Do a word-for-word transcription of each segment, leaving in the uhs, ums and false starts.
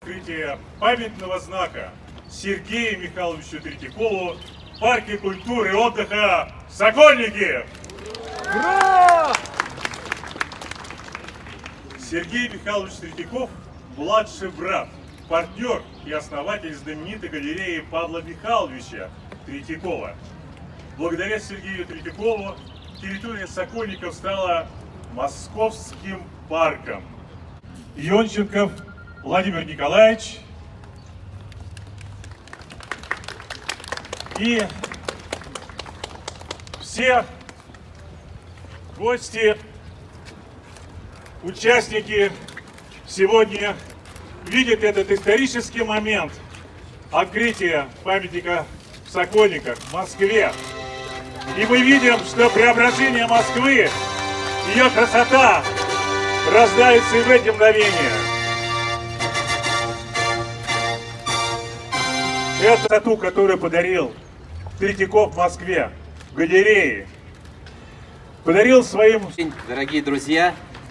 открытие памятного знака Сергею Михайловичу Третьякову в парке культуры и отдыха «Сокольники». Ура! Сергей Михайлович Третьяков – младший брат, партнер и основатель знаменитой галереи Павла Михайловича Третьякова. Благодаря Сергею Третьякову территория Сокольников стала Московским парком. Ионченков Владимир Николаевич и все гости, участники сегодня видят этот исторический момент открытия памятника в Сокольниках, в Москве. И мы видим, что преображение Москвы, ее красота рождается и в эти мгновения. Это красоту, которую подарил Третьяков в Москве, в галерее. Подарил своим... Дорогие друзья,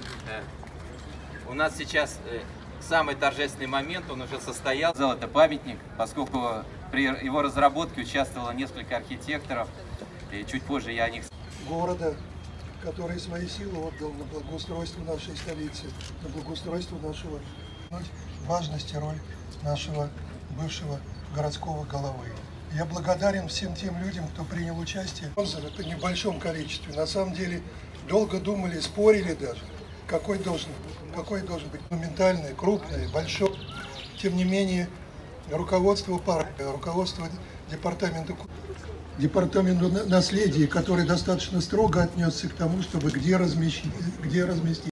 у нас сейчас самый торжественный момент, он уже состоялся. Это памятник, поскольку при его разработке участвовало несколько архитекторов, и чуть позже я о них... Города, который свои силы отдал на благоустройство нашей столицы, на благоустройство нашего... важность и роль нашего бывшего городского головы. Я благодарен всем тем людям, кто принял участие. Это в небольшом количестве. На самом деле долго думали, спорили даже, какой должен, какой должен быть монументальный, крупный, большой. Тем не менее, руководство парка, руководство департамента, департамента наследия, который достаточно строго отнесся к тому, чтобы где разместить, где разместить.